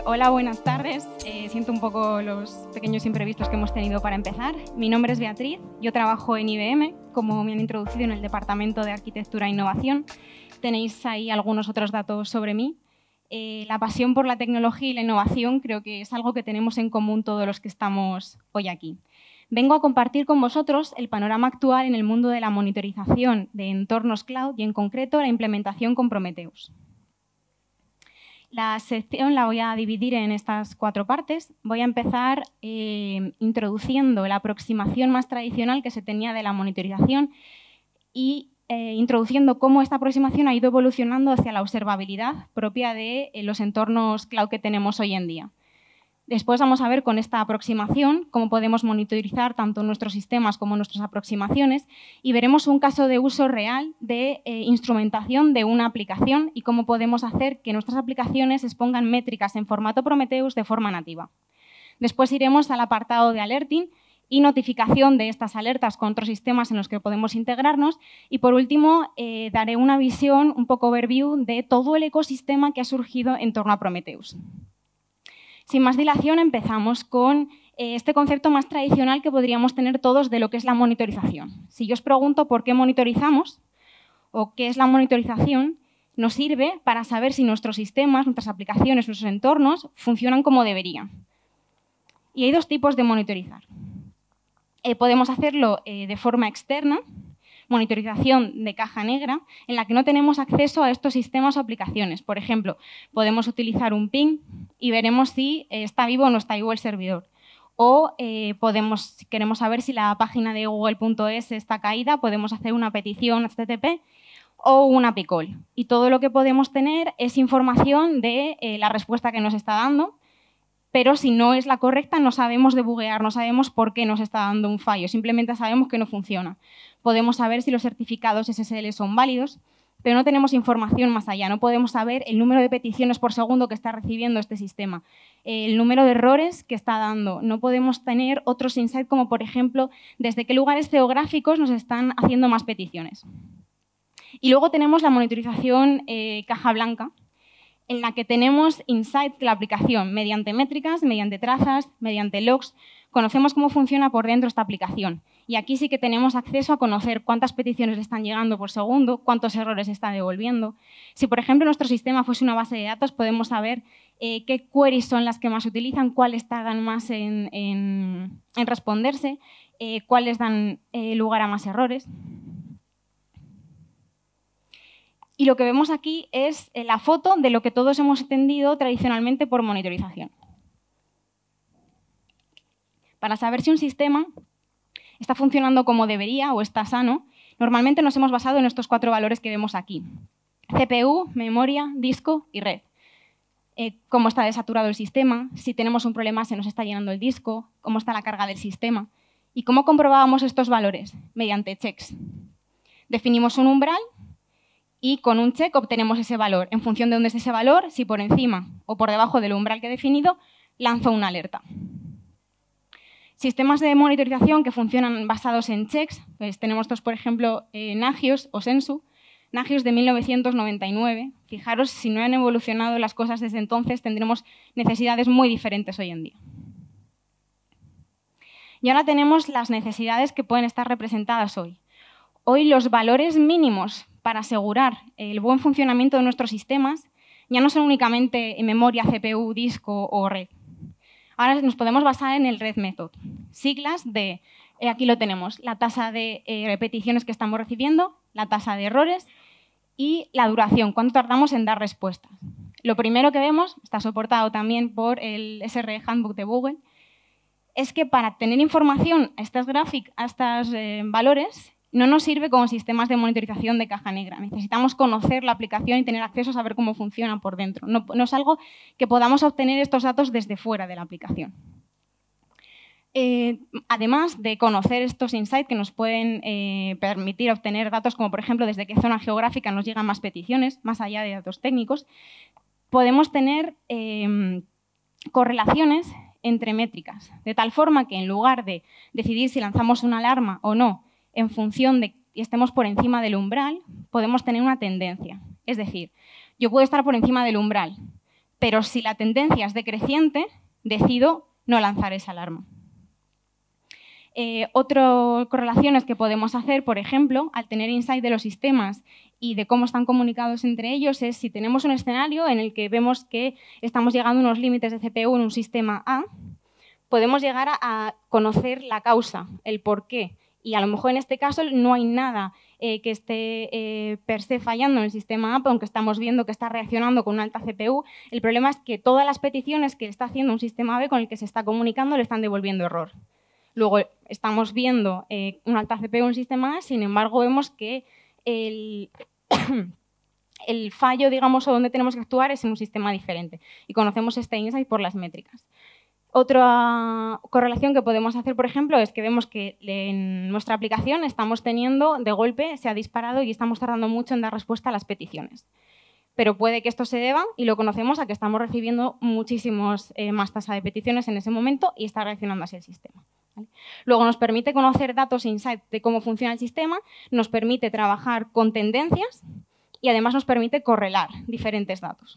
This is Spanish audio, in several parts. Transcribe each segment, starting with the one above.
Hola, buenas tardes. Siento un poco los pequeños imprevistos que hemos tenido para empezar. Mi nombre es Beatriz, yo trabajo en IBM, como me han introducido en el Departamento de Arquitectura e Innovación. Tenéis ahí algunos otros datos sobre mí. La pasión por la tecnología y la innovación creo que es algo que tenemos en común todos los que estamos hoy aquí. Vengo a compartir con vosotros el panorama actual en el mundo de la monitorización de entornos cloud y, en concreto, la implementación con Prometheus. La sección la voy a dividir en estas 4 partes. Voy a empezar introduciendo la aproximación más tradicional que se tenía de la monitorización y introduciendo cómo esta aproximación ha ido evolucionando hacia la observabilidad propia de los entornos cloud que tenemos hoy en día. Después vamos a ver con esta aproximación cómo podemos monitorizar tanto nuestros sistemas como nuestras aproximaciones y veremos un caso de uso real de instrumentación de una aplicación y cómo podemos hacer que nuestras aplicaciones expongan métricas en formato Prometheus de forma nativa. Después iremos al apartado de alerting y notificación de estas alertas con otros sistemas en los que podemos integrarnos. Y por último, daré una visión un poco overview de todo el ecosistema que ha surgido en torno a Prometheus. Sin más dilación, empezamos con este concepto más tradicional que podríamos tener todos de lo que es la monitorización. Si yo os pregunto por qué monitorizamos o qué es la monitorización, nos sirve para saber si nuestros sistemas, nuestras aplicaciones, nuestros entornos funcionan como deberían. Y hay 2 tipos de monitorizar. Podemos hacerlo de forma externa, monitorización de caja negra, en la que no tenemos acceso a estos sistemas o aplicaciones. Por ejemplo, podemos utilizar un ping y veremos si está vivo o no está vivo el servidor. O si queremos saber si la página de google.es está caída, podemos hacer una petición HTTP o una API call. Y todo lo que podemos tener es información de la respuesta que nos está dando, pero si no es la correcta no sabemos debuguear, no sabemos por qué nos está dando un fallo, simplemente sabemos que no funciona. Podemos saber si los certificados SSL son válidos, pero no tenemos información más allá, no podemos saber el número de peticiones por segundo que está recibiendo este sistema, el número de errores que está dando. No podemos tener otros insights como, por ejemplo, desde qué lugares geográficos nos están haciendo más peticiones. Y luego tenemos la monitorización caja blanca, en la que tenemos insights de la aplicación mediante métricas, mediante trazas, mediante logs. Conocemos cómo funciona por dentro esta aplicación. Y aquí sí que tenemos acceso a conocer cuántas peticiones le están llegando por segundo, cuántos errores está devolviendo. Si, por ejemplo, nuestro sistema fuese una base de datos, podemos saber qué queries son las que más se utilizan, cuáles tardan más en responderse, cuáles dan lugar a más errores. Y lo que vemos aquí es la foto de lo que todos hemos entendido tradicionalmente por monitorización. Para saber si un sistema está funcionando como debería o está sano, normalmente nos hemos basado en estos 4 valores que vemos aquí: CPU, memoria, disco y red. Cómo está desaturado el sistema, si tenemos un problema se nos está llenando el disco, cómo está la carga del sistema. ¿Y cómo comprobábamos estos valores? Mediante checks. Definimos un umbral y con un check obtenemos ese valor. En función de dónde es ese valor, si por encima o por debajo del umbral que he definido, lanzo una alerta. Sistemas de monitorización que funcionan basados en checks, pues tenemos estos, por ejemplo, Nagios o Sensu. Nagios de 1999. Fijaros, si no han evolucionado las cosas desde entonces, tendremos necesidades muy diferentes hoy en día. Y ahora tenemos las necesidades que pueden estar representadas hoy. Hoy los valores mínimos para asegurar el buen funcionamiento de nuestros sistemas ya no son únicamente en memoria, CPU, disco o red. Ahora nos podemos basar en el red method. Siglas de, aquí lo tenemos, la tasa de repeticiones que estamos recibiendo, la tasa de errores y la duración, cuánto tardamos en dar respuestas. Lo primero que vemos, está soportado también por el SRE Handbook de Google, es que para tener información a estos valores, no nos sirve como sistemas de monitorización de caja negra. Necesitamos conocer la aplicación y tener acceso a saber cómo funciona por dentro. No es algo que podamos obtener estos datos desde fuera de la aplicación. Además de conocer estos insights que nos pueden permitir obtener datos como, por ejemplo, desde qué zona geográfica nos llegan más peticiones, más allá de datos técnicos, podemos tener correlaciones entre métricas, de tal forma que en lugar de decidir si lanzamos una alarma o no, en función de que estemos por encima del umbral, podemos tener una tendencia. Es decir, yo puedo estar por encima del umbral, pero si la tendencia es decreciente, decido no lanzar esa alarma. Otras correlaciones que podemos hacer, por ejemplo, al tener insight de los sistemas y de cómo están comunicados entre ellos, es si tenemos un escenario en el que vemos que estamos llegando a unos límites de CPU en un sistema A, podemos llegar a conocer la causa, el por qué. Y a lo mejor en este caso no hay nada que esté per se fallando en el sistema A, aunque estamos viendo que está reaccionando con una alta CPU. El problema es que todas las peticiones que está haciendo un sistema B con el que se está comunicando le están devolviendo error. Luego estamos viendo una alta CPU en un sistema A, sin embargo vemos que el fallo, digamos, o donde tenemos que actuar es en un sistema diferente. Y conocemos este insight por las métricas. Otra correlación que podemos hacer, por ejemplo, es que vemos que en nuestra aplicación estamos teniendo, de golpe, se ha disparado y estamos tardando mucho en dar respuesta a las peticiones. Pero puede que esto se deba, y lo conocemos, a que estamos recibiendo muchísimos más tasa de peticiones en ese momento y está reaccionando así el sistema. ¿Vale? Luego nos permite conocer datos insight de cómo funciona el sistema, nos permite trabajar con tendencias y además nos permite correlar diferentes datos.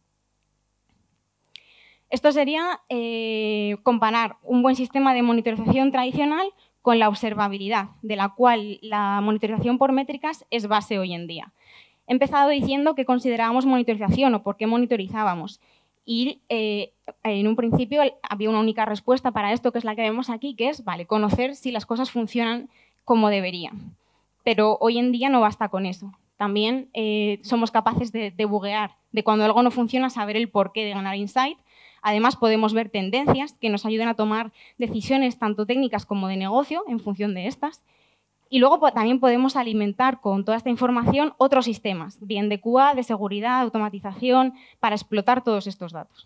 Esto sería comparar un buen sistema de monitorización tradicional con la observabilidad, de la cual la monitorización por métricas es base hoy en día. He empezado diciendo que considerábamos monitorización o por qué monitorizábamos. Y en un principio había una única respuesta para esto, que es la que vemos aquí, que es conocer si las cosas funcionan como deberían. Pero hoy en día no basta con eso. También somos capaces de buguear, de cuando algo no funciona, saber el porqué de ganar insight. Además, podemos ver tendencias que nos ayuden a tomar decisiones tanto técnicas como de negocio en función de estas. Y luego también podemos alimentar con toda esta información otros sistemas, bien de QA, de seguridad, de automatización, para explotar todos estos datos.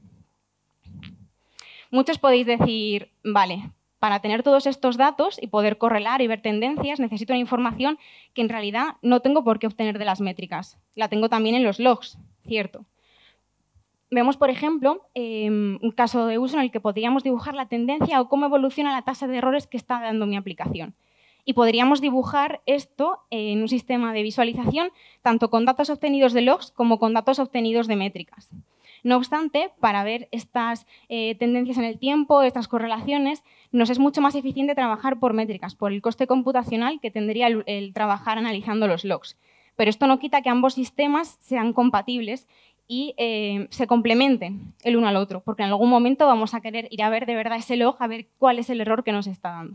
Muchos podéis decir, vale, para tener todos estos datos y poder correlar y ver tendencias, necesito una información que en realidad no tengo por qué obtener de las métricas. La tengo también en los logs, cierto. Vemos, por ejemplo, un caso de uso en el que podríamos dibujar la tendencia o cómo evoluciona la tasa de errores que está dando mi aplicación. Y podríamos dibujar esto en un sistema de visualización tanto con datos obtenidos de logs como con datos obtenidos de métricas. No obstante, para ver estas tendencias en el tiempo, estas correlaciones, nos es mucho más eficiente trabajar por métricas, por el coste computacional que tendría el trabajar analizando los logs. Pero esto no quita que ambos sistemas sean compatibles y se complementen el uno al otro, porque en algún momento vamos a querer ir a ver de verdad ese log, a ver cuál es el error que nos está dando.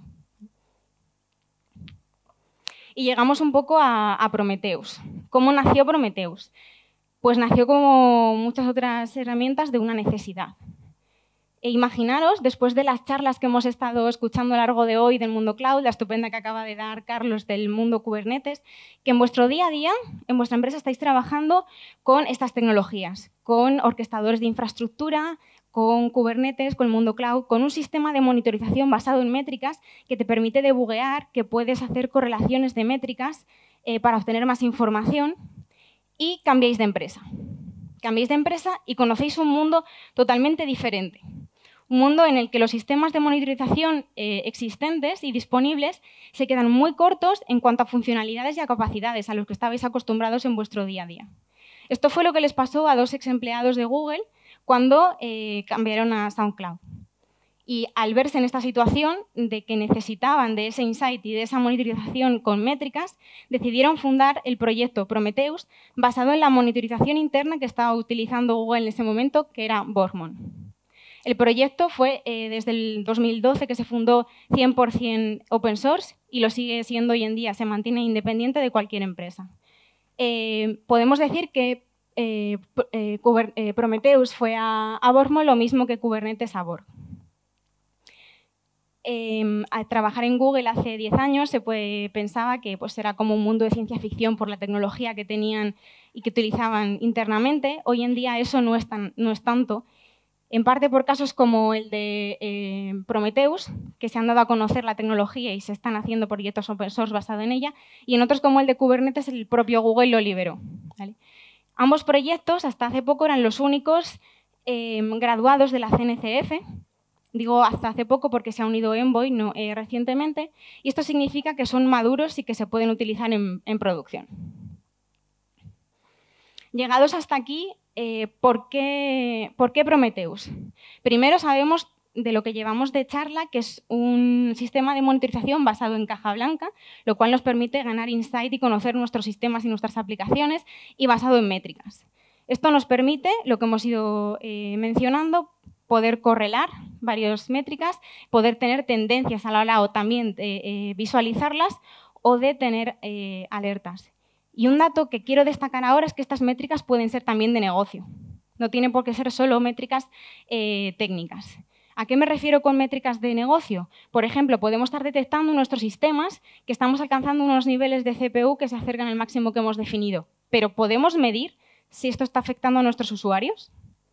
Y llegamos un poco a Prometheus. ¿Cómo nació Prometheus? Pues nació como muchas otras herramientas de una necesidad. E imaginaros, después de las charlas que hemos estado escuchando a lo largo de hoy del mundo cloud, la estupenda que acaba de dar Carlos del mundo Kubernetes, que en vuestro día a día, en vuestra empresa, estáis trabajando con estas tecnologías, con orquestadores de infraestructura, con Kubernetes, con el mundo cloud, con un sistema de monitorización basado en métricas que te permite debuguear, que puedes hacer correlaciones de métricas para obtener más información, y cambiáis de empresa. Cambiáis de empresa y conocéis un mundo totalmente diferente. Un mundo en el que los sistemas de monitorización existentes y disponibles se quedan muy cortos en cuanto a funcionalidades y a capacidades a los que estabais acostumbrados en vuestro día a día. Esto fue lo que les pasó a 2 ex empleados de Google cuando cambiaron a SoundCloud. Y al verse en esta situación de que necesitaban de ese insight y de esa monitorización con métricas, decidieron fundar el proyecto Prometheus basado en la monitorización interna que estaba utilizando Google en ese momento, que era Borgmon. El proyecto fue desde el 2012 que se fundó 100% open source y lo sigue siendo hoy en día, se mantiene independiente de cualquier empresa. Podemos decir que Prometheus fue a Borgmon lo mismo que Kubernetes a Borg. Al trabajar en Google hace 10 años se pensaba que era como un mundo de ciencia ficción por la tecnología que tenían y que utilizaban internamente. Hoy en día eso no es tanto, en parte por casos como el de Prometheus, que se han dado a conocer la tecnología y se están haciendo proyectos open source basados en ella, y en otros como el de Kubernetes, el propio Google lo liberó. ¿Vale? Ambos proyectos hasta hace poco eran los únicos graduados de la CNCF. Digo hasta hace poco porque se ha unido Envoy recientemente, y esto significa que son maduros y que se pueden utilizar en producción. Llegados hasta aquí, ¿por qué Prometheus? Primero sabemos de lo que llevamos de charla, que es un sistema de monitorización basado en caja blanca, lo cual nos permite ganar insight y conocer nuestros sistemas y nuestras aplicaciones, y basado en métricas. Esto nos permite, lo que hemos ido mencionando, poder correlar varias métricas, poder tener tendencias a la hora o también visualizarlas o de tener alertas. Y un dato que quiero destacar ahora es que estas métricas pueden ser también de negocio. No tienen por qué ser solo métricas técnicas. ¿A qué me refiero con métricas de negocio? Por ejemplo, podemos estar detectando en nuestros sistemas que estamos alcanzando unos niveles de CPU que se acercan al máximo que hemos definido. Pero ¿podemos medir si esto está afectando a nuestros usuarios?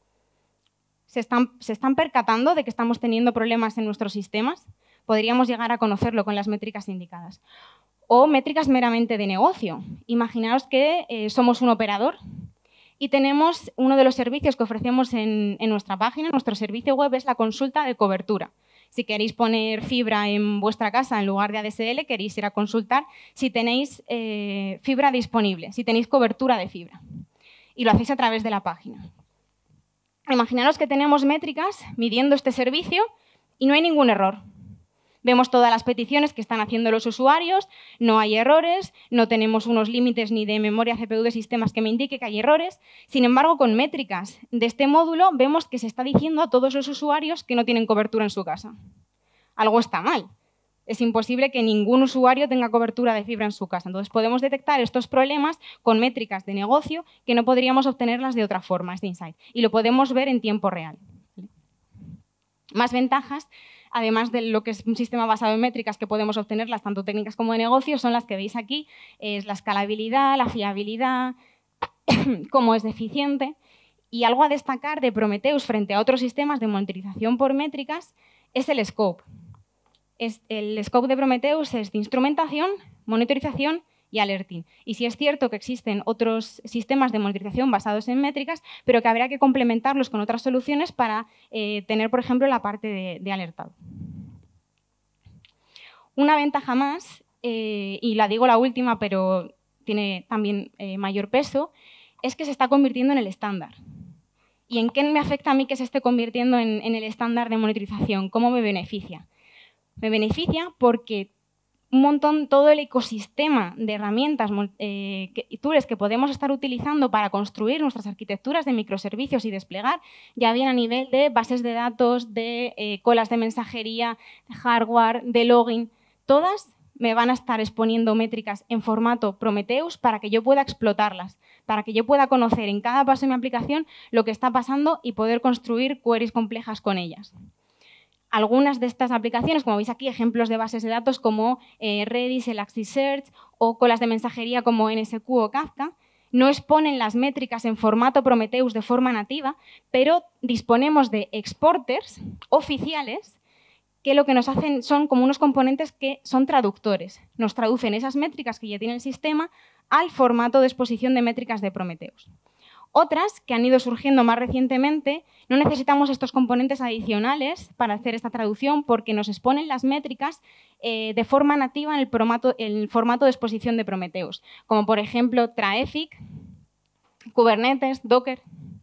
¿Se están percatando de que estamos teniendo problemas en nuestros sistemas? Podríamos llegar a conocerlo con las métricas indicadas. O métricas meramente de negocio. Imaginaos que somos un operador y tenemos uno de los servicios que ofrecemos en nuestra página, nuestro servicio web, es la consulta de cobertura. Si queréis poner fibra en vuestra casa en lugar de ADSL, queréis ir a consultar si tenéis fibra disponible, si tenéis cobertura de fibra. Y lo hacéis a través de la página. Imaginaros que tenemos métricas midiendo este servicio y no hay ningún error. Vemos todas las peticiones que están haciendo los usuarios, no hay errores, no tenemos unos límites ni de memoria CPU de sistemas que me indique que hay errores. Sin embargo, con métricas de este módulo vemos que se está diciendo a todos los usuarios que no tienen cobertura en su casa. Algo está mal. Es imposible que ningún usuario tenga cobertura de fibra en su casa. Entonces, podemos detectar estos problemas con métricas de negocio que no podríamos obtenerlas de otra forma, este insight. Y lo podemos ver en tiempo real. Más ventajas, además de lo que es un sistema basado en métricas que podemos obtenerlas tanto técnicas como de negocio, son las que veis aquí. Es la escalabilidad, la fiabilidad, cómo es eficiente. Y algo a destacar de Prometheus frente a otros sistemas de monitorización por métricas es el scope. El scope de Prometheus es de instrumentación, monitorización y alerting. Y sí es cierto que existen otros sistemas de monitorización basados en métricas, pero que habría que complementarlos con otras soluciones para tener, por ejemplo, la parte de alertado. Una ventaja más, y la digo la última, pero tiene también mayor peso, es que se está convirtiendo en el estándar. ¿Y en qué me afecta a mí que se esté convirtiendo en el estándar de monitorización? ¿Cómo me beneficia? Me beneficia porque todo el ecosistema de herramientas y tools que podemos estar utilizando para construir nuestras arquitecturas de microservicios y desplegar, ya bien a nivel de bases de datos, de colas de mensajería, de hardware, de login, todas me van a estar exponiendo métricas en formato Prometheus para que yo pueda explotarlas, para que yo pueda conocer en cada paso de mi aplicación lo que está pasando y poder construir queries complejas con ellas. Algunas de estas aplicaciones, como veis aquí, ejemplos de bases de datos como Redis, Elasticsearch o colas de mensajería como NSQ o Kafka, no exponen las métricas en formato Prometheus de forma nativa, pero disponemos de exporters oficiales que lo que nos hacen son como unos componentes que son traductores. Nos traducen esas métricas que ya tiene el sistema al formato de exposición de métricas de Prometheus. Otras, que han ido surgiendo más recientemente, no necesitamos estos componentes adicionales para hacer esta traducción porque nos exponen las métricas de forma nativa en el formato de exposición de Prometheus, como por ejemplo Traefik, Kubernetes, Docker.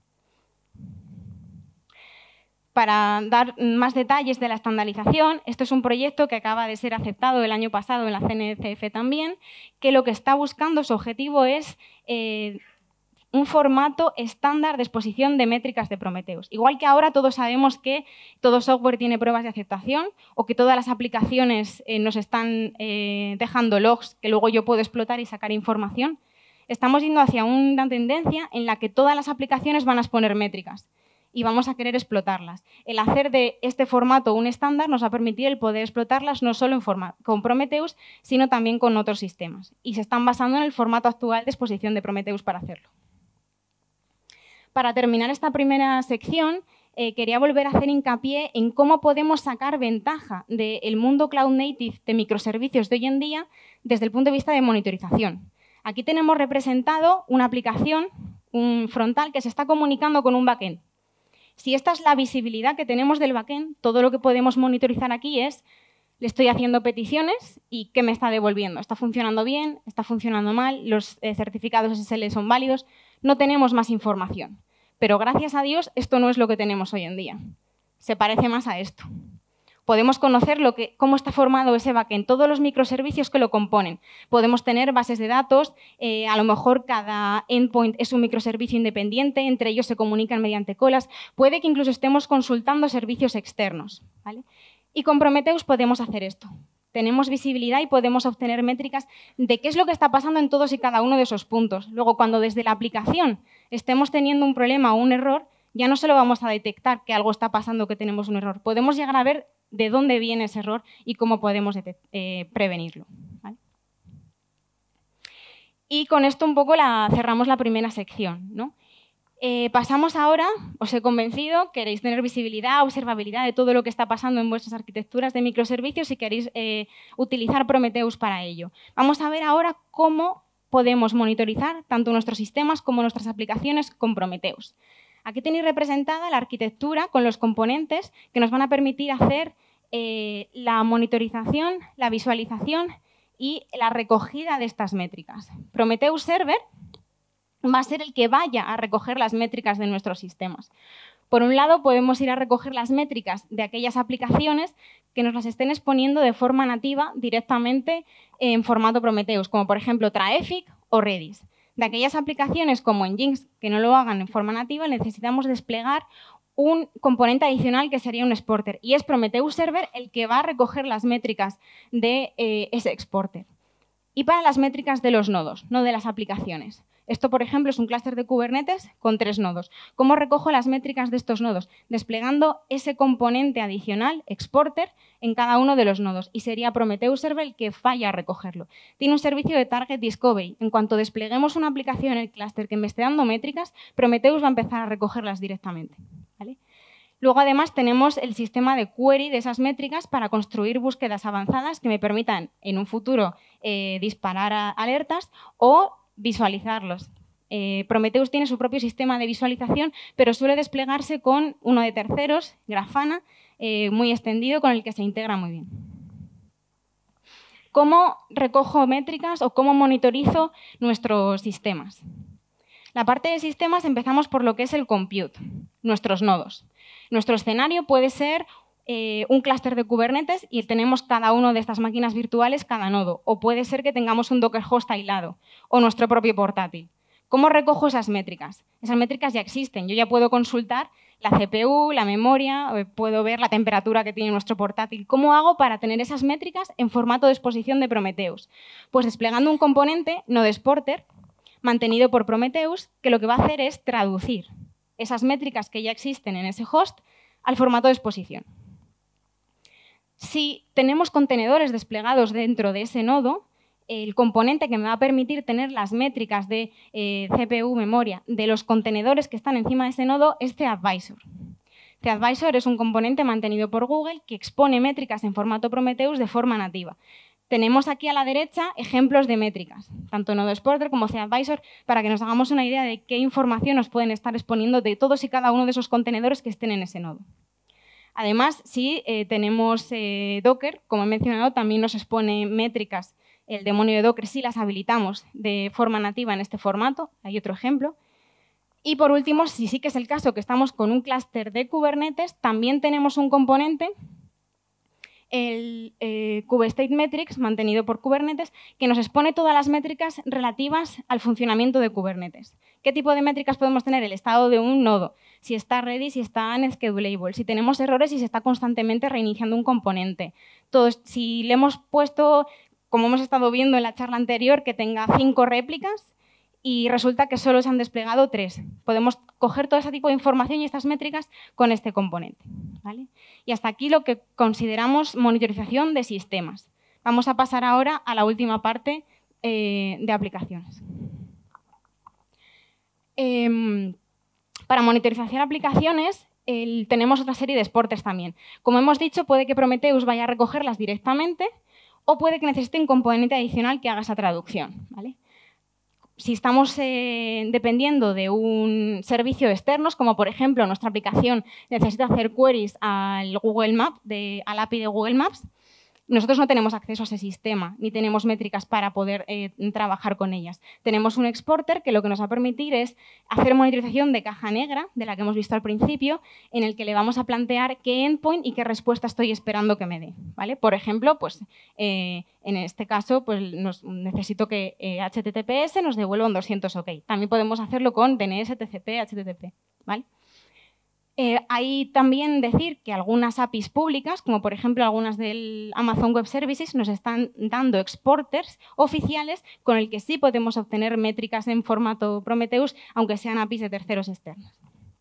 Para dar más detalles de la estandarización, esto es un proyecto que acaba de ser aceptado el año pasado en la CNCF también, que lo que está buscando, su objetivo es un formato estándar de exposición de métricas de Prometheus. Igual que ahora todos sabemos que todo software tiene pruebas de aceptación o que todas las aplicaciones nos están dejando logs que luego yo puedo explotar y sacar información, estamos yendo hacia una tendencia en la que todas las aplicaciones van a exponer métricas y vamos a querer explotarlas. El hacer de este formato un estándar nos va a permitir el poder explotarlas no solo con Prometheus, sino también con otros sistemas. Y se están basando en el formato actual de exposición de Prometheus para hacerlo. Para terminar esta primera sección, quería volver a hacer hincapié en cómo podemos sacar ventaja del mundo cloud native de microservicios de hoy en día desde el punto de vista de monitorización. Aquí tenemos representado una aplicación, un frontal, que se está comunicando con un backend. Si esta es la visibilidad que tenemos del backend, todo lo que podemos monitorizar aquí es le estoy haciendo peticiones y qué me está devolviendo. ¿Está funcionando bien? ¿Está funcionando mal? ¿Los certificados SSL son válidos? No tenemos más información. Pero gracias a Dios esto no es lo que tenemos hoy en día. Se parece más a esto. Podemos conocer cómo está formado ese backend, todos los microservicios que lo componen. Podemos tener bases de datos, a lo mejor cada endpoint es un microservicio independiente, entre ellos se comunican mediante colas. Puede que incluso estemos consultando servicios externos, ¿vale? Y con Prometheus podemos hacer esto. Tenemos visibilidad y podemos obtener métricas de qué es lo que está pasando en todos y cada uno de esos puntos. Luego, cuando desde la aplicación estemos teniendo un problema o un error, ya no solo vamos a detectar que algo está pasando, que tenemos un error. Podemos llegar a ver de dónde viene ese error y cómo podemos prevenirlo, ¿vale? Y con esto un poco cerramos la primera sección, ¿no? Pasamos ahora, os he convencido, queréis tener visibilidad, observabilidad de todo lo que está pasando en vuestras arquitecturas de microservicios y queréis utilizar Prometheus para ello. Vamos a ver ahora cómo podemos monitorizar tanto nuestros sistemas como nuestras aplicaciones con Prometheus. Aquí tenéis representada la arquitectura con los componentes que nos van a permitir hacer la monitorización, la visualización y la recogida de estas métricas. Prometheus Server va a ser el que vaya a recoger las métricas de nuestros sistemas. Por un lado, podemos ir a recoger las métricas de aquellas aplicaciones que nos las estén exponiendo de forma nativa directamente en formato Prometheus, como por ejemplo Traeffic o Redis. De aquellas aplicaciones como Nginx que no lo hagan en forma nativa, necesitamos desplegar un componente adicional que sería un exporter. Y es Prometheus Server el que va a recoger las métricas de ese exporter. Y para las métricas de los nodos, no de las aplicaciones. Esto, por ejemplo, es un clúster de Kubernetes con 3 nodos. ¿Cómo recojo las métricas de estos nodos? Desplegando ese componente adicional, exporter, en cada uno de los nodos. Y sería Prometheus Server el que falla a recogerlo. Tiene un servicio de Target Discovery. En cuanto despleguemos una aplicación en el clúster que me esté dando métricas, Prometheus va a empezar a recogerlas directamente, ¿vale? Luego, además, tenemos el sistema de query de esas métricas para construir búsquedas avanzadas que me permitan, en un futuro, disparar alertas o visualizarlos. Prometheus tiene su propio sistema de visualización, pero suele desplegarse con uno de terceros, Grafana, muy extendido, con el que se integra muy bien. ¿Cómo recojo métricas o cómo monitorizo nuestros sistemas? La parte de sistemas empezamos por lo que es el compute, nuestros nodos. Nuestro escenario puede ser un clúster de Kubernetes y tenemos cada una de estas máquinas virtuales, cada nodo. O puede ser que tengamos un Docker host aislado o nuestro propio portátil. ¿Cómo recojo esas métricas? Esas métricas ya existen. Yo ya puedo consultar la CPU, la memoria, puedo ver la temperatura que tiene nuestro portátil. ¿Cómo hago para tener esas métricas en formato de exposición de Prometheus? Pues desplegando un componente, Node Exporter, mantenido por Prometheus, que lo que va a hacer es traducir esas métricas que ya existen en ese host al formato de exposición. Si tenemos contenedores desplegados dentro de ese nodo, el componente que me va a permitir tener las métricas de CPU, memoria, de los contenedores que están encima de ese nodo es ThreadVisor. ThreadVisor es un componente mantenido por Google que expone métricas en formato Prometheus de forma nativa. Tenemos aquí a la derecha ejemplos de métricas, tanto Node Exporter como ThreadVisor, para que nos hagamos una idea de qué información nos pueden estar exponiendo de todos y cada uno de esos contenedores que estén en ese nodo. Además, si tenemos Docker, como he mencionado, también nos expone métricas el demonio de Docker si las habilitamos de forma nativa en este formato. Hay otro ejemplo. Y por último, si sí que es el caso que estamos con un clúster de Kubernetes, también tenemos un componente, el Kubestate Metrics, mantenido por Kubernetes, que nos expone todas las métricas relativas al funcionamiento de Kubernetes. ¿Qué tipo de métricas podemos tener? El estado de un nodo, si está ready, si está unschedulable, si tenemos errores y si está constantemente reiniciando un componente. Si le hemos puesto, como hemos estado viendo en la charla anterior, que tenga 5 réplicas y resulta que solo se han desplegado 3. Podemos coger todo ese tipo de información y estas métricas con este componente, ¿vale? Y hasta aquí lo que consideramos monitorización de sistemas. Vamos a pasar ahora a la última parte de aplicaciones. Para monitorización de aplicaciones tenemos otra serie de exporters también. Como hemos dicho, puede que Prometheus vaya a recogerlas directamente o puede que necesite un componente adicional que haga esa traducción, ¿vale? Si estamos dependiendo de un servicio externo, como por ejemplo nuestra aplicación necesita hacer queries al Google Map, al API de Google Maps, nosotros no tenemos acceso a ese sistema, ni tenemos métricas para poder trabajar con ellas. Tenemos un exporter que lo que nos va a permitir es hacer monitorización de caja negra, de la que hemos visto al principio, en el que le vamos a plantear qué endpoint y qué respuesta estoy esperando que me dé, ¿vale? Por ejemplo, pues, en este caso, pues, necesito que HTTPS nos devuelva un 200 OK. También podemos hacerlo con DNS, TCP, HTTP, ¿vale? Hay también decir que algunas APIs públicas, como por ejemplo algunas del Amazon Web Services, nos están dando exporters oficiales con el que sí podemos obtener métricas en formato Prometheus, aunque sean APIs de terceros externos.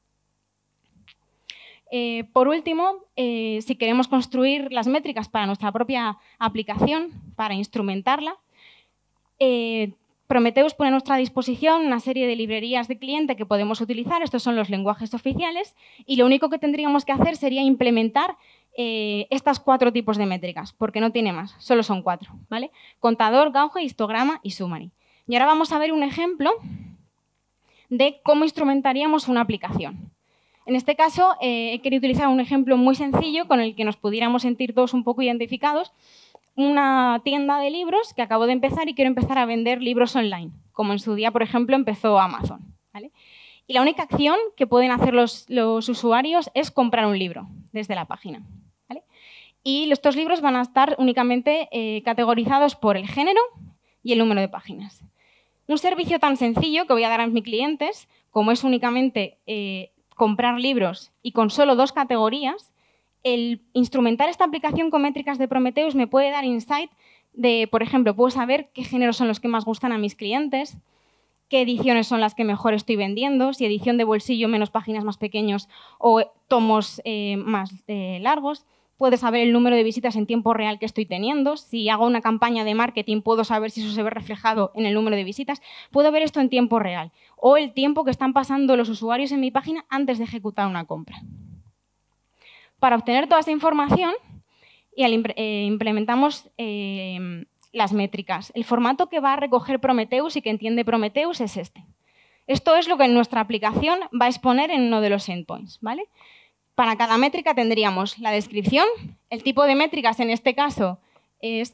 Por último, si queremos construir las métricas para nuestra propia aplicación, para instrumentarla, Prometheus pone a nuestra disposición una serie de librerías de cliente que podemos utilizar. Estos son los lenguajes oficiales y lo único que tendríamos que hacer sería implementar estos 4 tipos de métricas, porque no tiene más, solo son 4, ¿vale? Contador, gauge, histograma y summary. Y ahora vamos a ver un ejemplo de cómo instrumentaríamos una aplicación. En este caso, he querido utilizar un ejemplo muy sencillo con el que nos pudiéramos sentir todos un poco identificados. Una tienda de libros que acabo de empezar y quiero empezar a vender libros online, como en su día, por ejemplo, empezó Amazon, ¿vale? Y la única acción que pueden hacer los usuarios es comprar un libro desde la página, ¿vale? Y estos libros van a estar únicamente categorizados por el género y el número de páginas. Un servicio tan sencillo que voy a dar a mis clientes, como es únicamente comprar libros y con solo 2 categorías, el instrumentar esta aplicación con métricas de Prometheus me puede dar insight de, por ejemplo, puedo saber qué géneros son los que más gustan a mis clientes, qué ediciones son las que mejor estoy vendiendo, si edición de bolsillo, menos páginas, más pequeños o tomos más largos. Puedo saber el número de visitas en tiempo real que estoy teniendo. Si hago una campaña de marketing, puedo saber si eso se ve reflejado en el número de visitas. Puedo ver esto en tiempo real o el tiempo que están pasando los usuarios en mi página antes de ejecutar una compra. Para obtener toda esa información, implementamos las métricas. El formato que va a recoger Prometheus y que entiende Prometheus es este. Esto es lo que nuestra aplicación va a exponer en uno de los endpoints, ¿vale? Para cada métrica tendríamos la descripción, el tipo de métricas en este caso es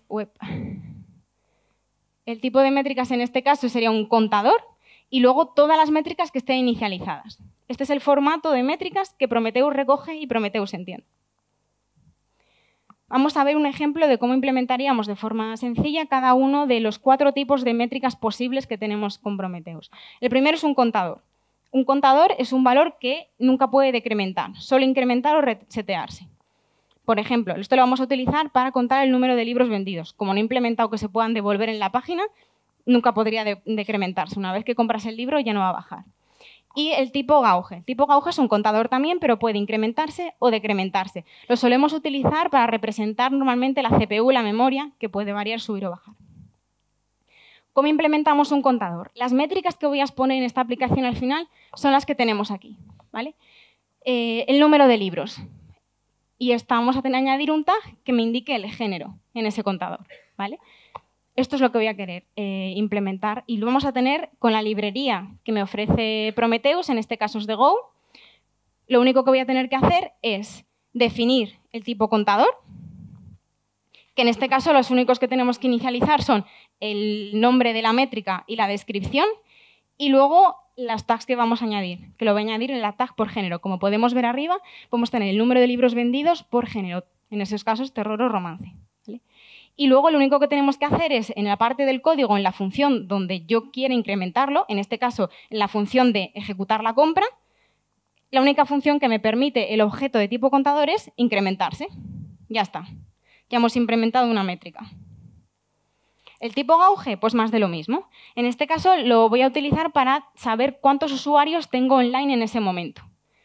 el tipo de métricas en este caso sería un contador y luego todas las métricas que estén inicializadas. Este es el formato de métricas que Prometheus recoge y Prometheus entiende. Vamos a ver un ejemplo de cómo implementaríamos de forma sencilla cada uno de los 4 tipos de métricas posibles que tenemos con Prometheus. El primero es un contador. Un contador es un valor que nunca puede decrementar, solo incrementar o resetearse. Por ejemplo, esto lo vamos a utilizar para contar el número de libros vendidos. Como no he implementado que se puedan devolver en la página, nunca podría decrementarse. Una vez que compras el libro ya no va a bajar. Y el tipo gauge. El tipo gauge es un contador también, pero puede incrementarse o decrementarse. Lo solemos utilizar para representar normalmente la CPU y la memoria, que puede variar, subir o bajar. ¿Cómo implementamos un contador? Las métricas que voy a exponer en esta aplicación al final son las que tenemos aquí, ¿vale? El número de libros. Y vamos a añadir un tag que me indique el género en ese contador, ¿vale? Esto es lo que voy a querer implementar y lo vamos a tener con la librería que me ofrece Prometheus, en este caso es de Go. Lo único que voy a tener que hacer es definir el tipo contador, que en este caso los únicos que tenemos que inicializar son el nombre de la métrica y la descripción, y luego las tags que vamos a añadir, que lo voy a añadir en la tag por género. Como podemos ver arriba, podemos tener el número de libros vendidos por género, en esos casos terror o romance, ¿vale? Y luego lo único que tenemos que hacer es, en la parte del código, en la función donde yo quiera incrementarlo, en este caso, en la función de ejecutar la compra, la única función que me permite el objeto de tipo contador es incrementarse. Ya está. Ya hemos implementado una métrica. El tipo gauge, pues más de lo mismo. En este caso lo voy a utilizar para saber cuántos usuarios tengo online en ese momento.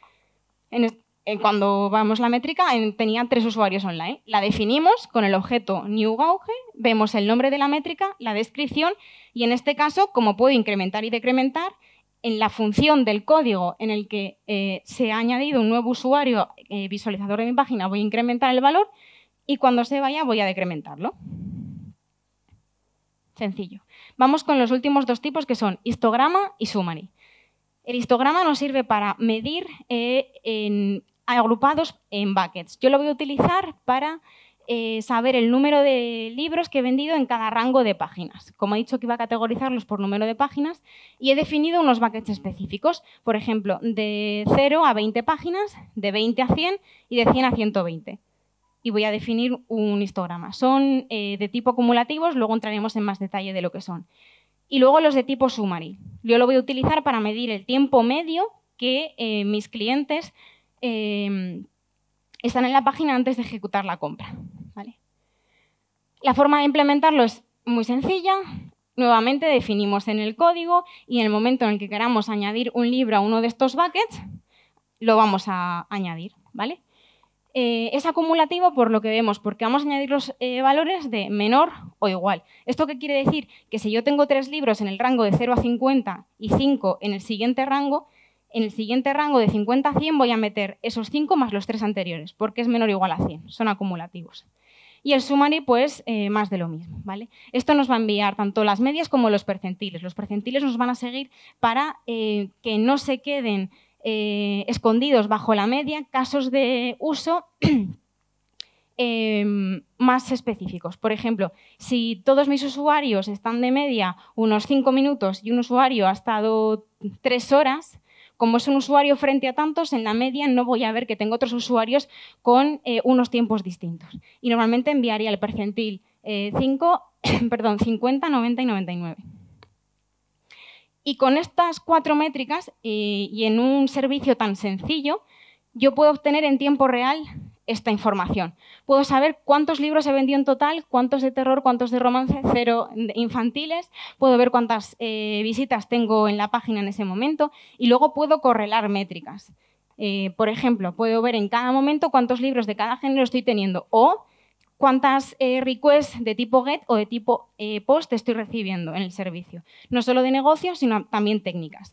Cuando vamos la métrica, tenía 3 usuarios online. La definimos con el objeto newGauge, vemos el nombre de la métrica, la descripción y en este caso, como puedo incrementar y decrementar, en la función del código en el que se ha añadido un nuevo usuario visualizador de mi página, voy a incrementar el valor y cuando se vaya voy a decrementarlo. Sencillo. Vamos con los últimos 2 tipos que son histograma y summary. El histograma nos sirve para medir agrupados en buckets. Yo lo voy a utilizar para saber el número de libros que he vendido en cada rango de páginas. Como he dicho que iba a categorizarlos por número de páginas, y he definido unos buckets específicos. Por ejemplo, de 0 a 20 páginas, de 20 a 100 y de 100 a 120. Y voy a definir un histograma. Son de tipo acumulativos, luego entraremos en más detalle de lo que son. Y luego los de tipo summary. Yo lo voy a utilizar para medir el tiempo medio que mis clientes están en la página antes de ejecutar la compra, ¿vale? La forma de implementarlo es muy sencilla. Nuevamente definimos en el código y en el momento en el que queramos añadir un libro a uno de estos buckets, lo vamos a añadir, ¿vale? Es acumulativo por lo que vemos, porque vamos a añadir los valores de menor o igual. ¿Esto qué quiere decir? Que si yo tengo 3 libros en el rango de 0 a 50 y 5 en el siguiente rango de 50 a 100 voy a meter esos 5 más los 3 anteriores, porque es menor o igual a 100, son acumulativos. Y el summary, pues, más de lo mismo, ¿vale? Esto nos va a enviar tanto las medias como los percentiles. Los percentiles nos van a seguir para que no se queden escondidos bajo la media casos de uso más específicos. Por ejemplo, si todos mis usuarios están de media unos 5 minutos y un usuario ha estado 3 horas, como es un usuario frente a tantos, en la media no voy a ver que tengo otros usuarios con unos tiempos distintos. Y normalmente enviaría el percentil 50, 90 y 99. Y con estas 4 métricas y en un servicio tan sencillo, yo puedo obtener en tiempo real esta información. Puedo saber cuántos libros he vendido en total, cuántos de terror, cuántos de romance, 0 infantiles. Puedo ver cuántas visitas tengo en la página en ese momento y luego puedo correlar métricas. Por ejemplo, puedo ver en cada momento cuántos libros de cada género estoy teniendo o cuántas requests de tipo GET o de tipo POST estoy recibiendo en el servicio. No solo de negocio, sino también técnicas.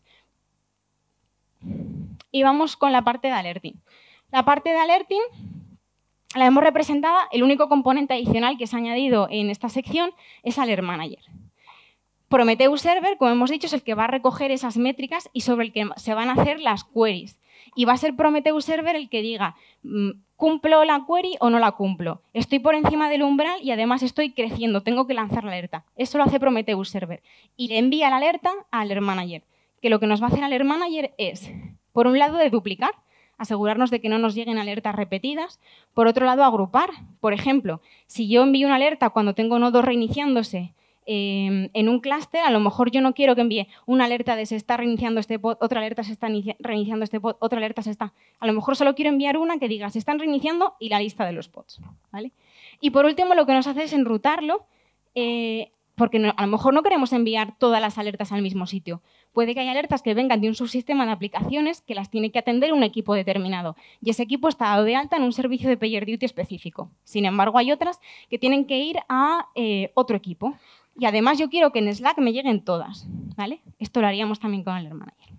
Y vamos con la parte de alerting. La parte de alerting la hemos representada, el único componente adicional que se ha añadido en esta sección es Alert Manager. Prometheus Server, como hemos dicho, es el que va a recoger esas métricas y sobre el que se van a hacer las queries. Y va a ser Prometheus Server el que diga, ¿cumplo la query o no la cumplo? Estoy por encima del umbral y además estoy creciendo, tengo que lanzar la alerta. Eso lo hace Prometheus Server. Y le envía la alerta a Alert Manager, que lo que nos va a hacer Alert Manager es, por un lado, de duplicar, asegurarnos de que no nos lleguen alertas repetidas. Por otro lado, agrupar. Por ejemplo, si yo envío una alerta cuando tengo nodos reiniciándose en un clúster, a lo mejor yo no quiero que envíe una alerta de se está reiniciando este pod, otra alerta se está reiniciando este pod, otra alerta se está... A lo mejor solo quiero enviar una que diga se están reiniciando y la lista de los pods, ¿vale? Y por último, lo que nos hace es enrutarlo, porque a lo mejor no queremos enviar todas las alertas al mismo sitio. Puede que haya alertas que vengan de un subsistema de aplicaciones que las tiene que atender un equipo determinado y ese equipo está dado de alta en un servicio de PagerDuty específico. Sin embargo, hay otras que tienen que ir a otro equipo. Y además yo quiero que en Slack me lleguen todas, ¿vale? Esto lo haríamos también con Alert Manager.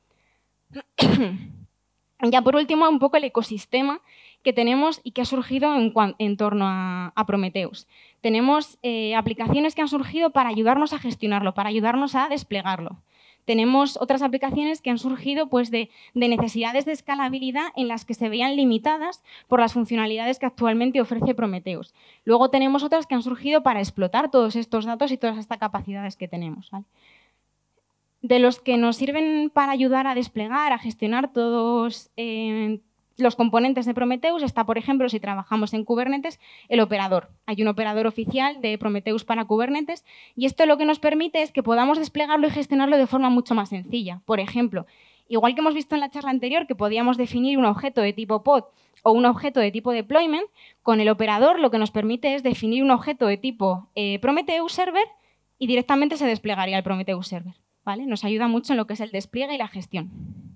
Ya por último, un poco el ecosistema que tenemos y que ha surgido en torno a Prometheus. Tenemos aplicaciones que han surgido para ayudarnos a gestionarlo, para ayudarnos a desplegarlo. Tenemos otras aplicaciones que han surgido pues, de necesidades de escalabilidad en las que se veían limitadas por las funcionalidades que actualmente ofrece Prometheus. Luego tenemos otras que han surgido para explotar todos estos datos y todas estas capacidades que tenemos, ¿vale? De los que nos sirven para ayudar a desplegar, a gestionar todos los componentes de Prometheus está, por ejemplo, si trabajamos en Kubernetes, el operador. Hay un operador oficial de Prometheus para Kubernetes y esto lo que nos permite es que podamos desplegarlo y gestionarlo de forma mucho más sencilla. Por ejemplo, igual que hemos visto en la charla anterior que podíamos definir un objeto de tipo pod o un objeto de tipo deployment, con el operador lo que nos permite es definir un objeto de tipo Prometheus Server y directamente se desplegaría el Prometheus Server, ¿vale? Nos ayuda mucho en lo que es el despliegue y la gestión.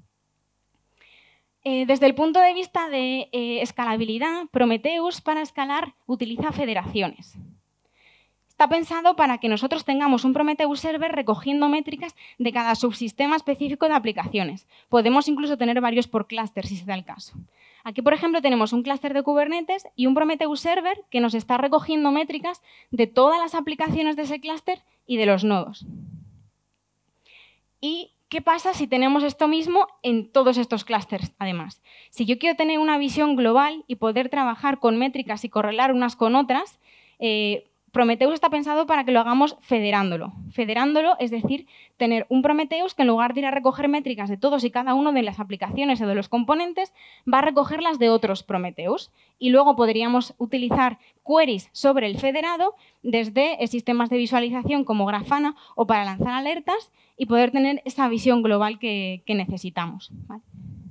Desde el punto de vista de escalabilidad, Prometheus para escalar utiliza federaciones. Está pensado para que nosotros tengamos un Prometheus Server recogiendo métricas de cada subsistema específico de aplicaciones. Podemos incluso tener varios por clúster, si se da el caso. Aquí, por ejemplo, tenemos un clúster de Kubernetes y un Prometheus Server que nos está recogiendo métricas de todas las aplicaciones de ese clúster y de los nodos. Y ¿Qué pasa si tenemos esto mismo en todos estos clústeres, además? Si yo quiero tener una visión global y poder trabajar con métricas y correlar unas con otras, Prometheus está pensado para que lo hagamos federándolo. Federándolo, es decir, tener un Prometheus que en lugar de ir a recoger métricas de todos y cada uno de las aplicaciones o de los componentes, va a recogerlas de otros Prometheus. Y luego podríamos utilizar queries sobre el federado desde sistemas de visualización como Grafana o para lanzar alertas y poder tener esa visión global que necesitamos, ¿vale?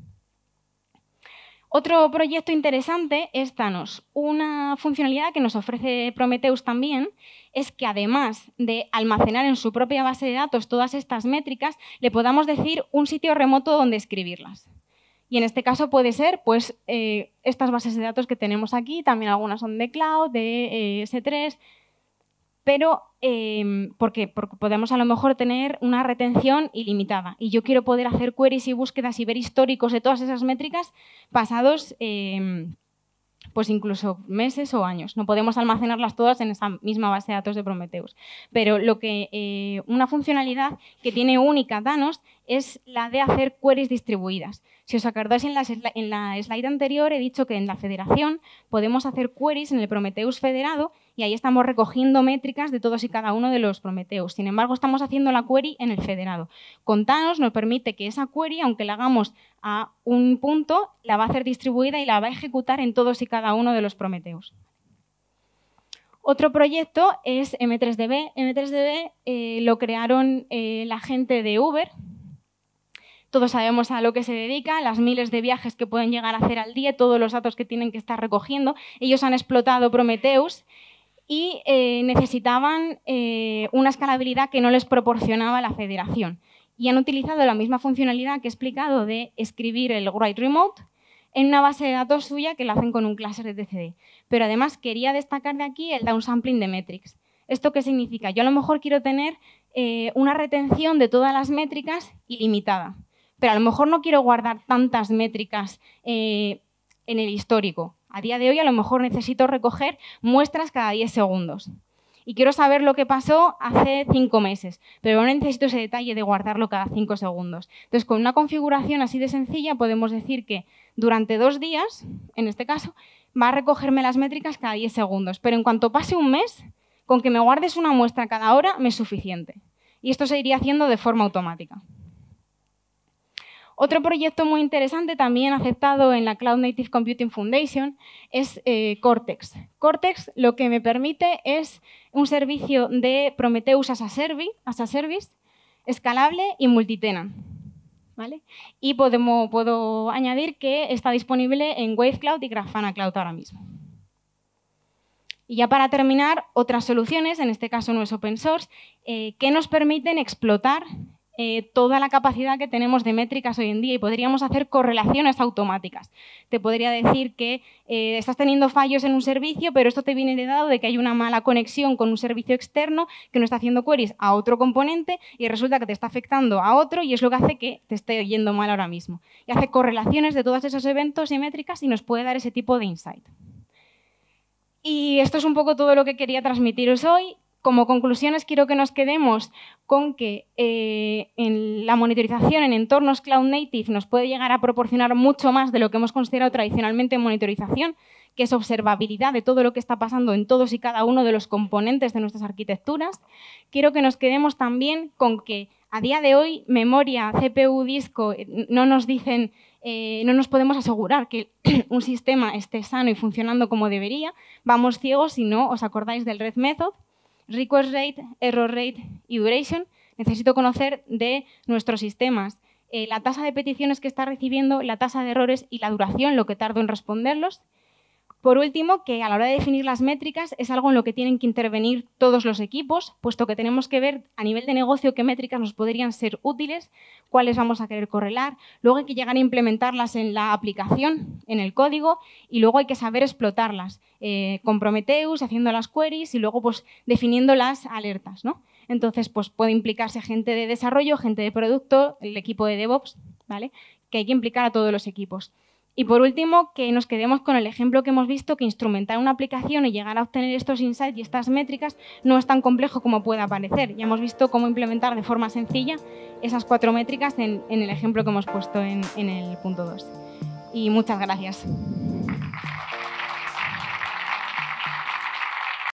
Otro proyecto interesante es Thanos. Una funcionalidad que nos ofrece Prometheus también es que además de almacenar en su propia base de datos todas estas métricas, le podamos decir un sitio remoto donde escribirlas. Y en este caso puede ser pues, estas bases de datos que tenemos aquí, también algunas son de cloud, de S3, pero ¿por qué? Porque podemos a lo mejor tener una retención ilimitada y yo quiero poder hacer queries y búsquedas y ver históricos de todas esas métricas pasados pues incluso meses o años. No podemos almacenarlas todas en esa misma base de datos de Prometheus. Pero una funcionalidad que tiene única Thanos es la de hacer queries distribuidas. Si os acordáis, en la slide anterior he dicho que en la federación podemos hacer queries en el Prometheus federado y ahí estamos recogiendo métricas de todos y cada uno de los Prometheus. Sin embargo, estamos haciendo la query en el federado. Con Thanos nos permite que esa query, aunque la hagamos a un punto, la va a hacer distribuida y la va a ejecutar en todos y cada uno de los Prometheus. Otro proyecto es M3DB. M3DB lo crearon la gente de Uber. Todos sabemos a lo que se dedica, las miles de viajes que pueden llegar a hacer al día, todos los datos que tienen que estar recogiendo. Ellos han explotado Prometheus y necesitaban una escalabilidad que no les proporcionaba la federación. Y han utilizado la misma funcionalidad que he explicado de escribir el write remote en una base de datos suya que la hacen con un cluster de etcd. Pero además quería destacar de aquí el downsampling de metrics. ¿Esto qué significa? Yo a lo mejor quiero tener una retención de todas las métricas ilimitada, pero a lo mejor no quiero guardar tantas métricas en el histórico. A día de hoy a lo mejor necesito recoger muestras cada 10 segundos. Y quiero saber lo que pasó hace 5 meses, pero no necesito ese detalle de guardarlo cada 5 segundos. Entonces, con una configuración así de sencilla podemos decir que durante 2 días, en este caso, va a recogerme las métricas cada 10 segundos. Pero en cuanto pase un mes, con que me guardes una muestra cada hora me es suficiente. Y esto se iría haciendo de forma automática. Otro proyecto muy interesante, también aceptado en la Cloud Native Computing Foundation, es Cortex. Cortex lo que me permite es un servicio de Prometheus as a Service, escalable y multitenant, ¿vale? Y puedo añadir que está disponible en Wave Cloud y Grafana Cloud ahora mismo. Y ya para terminar, otras soluciones, en este caso no es open source, que nos permiten explotar toda la capacidad que tenemos de métricas hoy en día y podríamos hacer correlaciones automáticas. Te podría decir que estás teniendo fallos en un servicio, pero esto te viene heredado de que hay una mala conexión con un servicio externo que no está haciendo queries a otro componente y resulta que te está afectando a otro y es lo que hace que te esté yendo mal ahora mismo. Y hace correlaciones de todos esos eventos y métricas y nos puede dar ese tipo de insight. Y esto es un poco todo lo que quería transmitiros hoy. Como conclusiones, quiero que nos quedemos con que en la monitorización en entornos Cloud Native nos puede llegar a proporcionar mucho más de lo que hemos considerado tradicionalmente monitorización, que es observabilidad de todo lo que está pasando en todos y cada uno de los componentes de nuestras arquitecturas. Quiero que nos quedemos también con que a día de hoy memoria, CPU, disco no nos dicen, no nos podemos asegurar que un sistema esté sano y funcionando como debería. Vamos ciegos si no os acordáis del Red Method. Request rate, error rate y duration. Necesito conocer de nuestros sistemas la tasa de peticiones que está recibiendo, la tasa de errores y la duración, lo que tardo en responderlos. Por último, que a la hora de definir las métricas es algo en lo que tienen que intervenir todos los equipos, puesto que tenemos que ver a nivel de negocio qué métricas nos podrían ser útiles, cuáles vamos a querer correlar. Luego hay que llegar a implementarlas en la aplicación, en el código, y luego hay que saber explotarlas con Prometheus, haciendo las queries y luego pues, definiendo las alertas, ¿no? Entonces, pues, puede implicarse gente de desarrollo, gente de producto, el equipo de DevOps, ¿vale? Que hay que implicar a todos los equipos. Y por último, que nos quedemos con el ejemplo que hemos visto, que instrumentar una aplicación y llegar a obtener estos insights y estas métricas no es tan complejo como pueda parecer. Ya hemos visto cómo implementar de forma sencilla esas 4 métricas en el ejemplo que hemos puesto en el punto 2. Y muchas gracias.